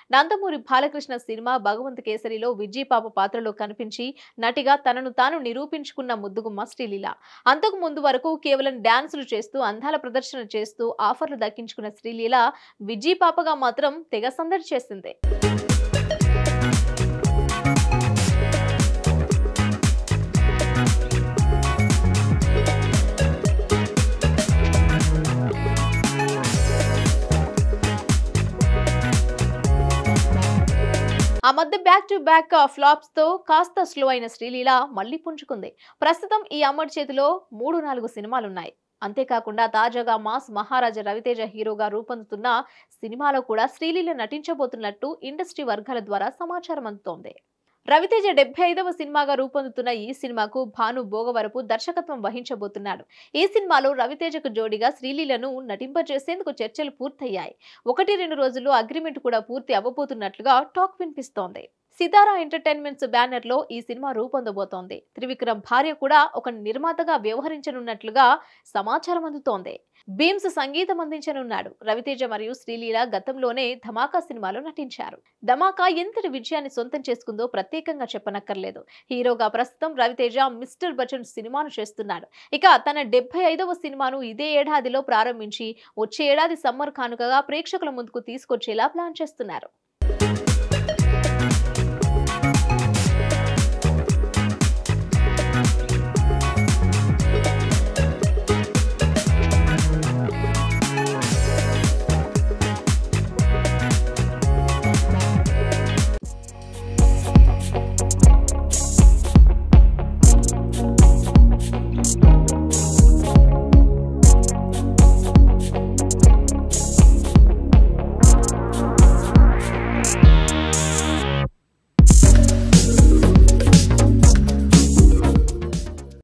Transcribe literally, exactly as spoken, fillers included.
Nandamuri Balakrishna cinema Bhagavanth కేసరిలో విజయపాప పాత్రలో కనిపించి నటిగా తనను తాను నిరూపించుకున్న ముద్దుగుమ్మ శ్రీలీల. అంతకు ముందు వరకు కేవలం డాన్సులు చేస్తూ అందాల ప్రదర్శన చేస్తూ ఆఫర్లు దక్కించుకున్న శ్రీలీల విజయపాపగా మాత్రం తెగ సందడి చేసింది. ఆ మధ్య బ్యాక్ టు బ్యాక్ ఫ్లాప్స్ తో కాస్త స్లో అయిన శ్రీలీల మళ్లీ పుంజుకుంది. ప్రస్తుతం ఈ అమ్మడి చేతిలో మూడు నాలుగు సినిమాలున్నాయి. అంతేకాకుండా తాజాగా మాస్ మహారాజా రవితేజ హీరోగా రూపొందుతున్న సినిమాలో కూడా శ్రీలీల నటించబోతున్నట్టు ఇండస్ట్రీ వర్గాల ద్వారా సమాచారం అందుతోంది. రవితేజ డెబ్బై ఐదవ సినిమాగా రూపొందుతున్న ఈ సినిమాకు భాను భోగవరపు దర్శకత్వం వహించబోతున్నాడు. ఈ సినిమాలో రవితేజకు జోడిగా శ్రీలీలను నటింపజేసేందుకు చర్చలు పూర్తయ్యాయి. ఒకటి రెండు రోజుల్లో అగ్రిమెంట్ కూడా పూర్తి అవ్వబోతున్నట్లుగా టాక్ వినిపిస్తోంది. సితారా ఎంటర్టైన్మెంట్స్ బ్యానర్ లో ఈ సినిమా రూపొందబోతోంది. త్రివిక్రమ్ భార్య కూడా ఒక నిర్మాతగా వ్యవహరించనున్నట్లుగా సమాచారం అందుతోంది. బీమ్స్ సంగీతం అందించనున్నాడు. రవితేజ మరియు శ్రీలీల గతంలోనే ధమాకా సినిమాలో నటించారు. ధమాకా ఎంతటి విజయాన్ని సొంతం చేసుకుందో ప్రత్యేకంగా చెప్పనక్కర్లేదు. హీరోగా ప్రస్తుతం రవితేజ మిస్టర్ బచ్చన్ సినిమాను చేస్తున్నాడు. ఇక తన డెబ్బై ఐదవ సినిమాను ఇదే ఏడాదిలో ప్రారంభించి వచ్చే ఏడాది సమ్మర్ కానుకగా ప్రేక్షకుల ముందుకు తీసుకొచ్చేలా ప్లాన్ చేస్తున్నారు.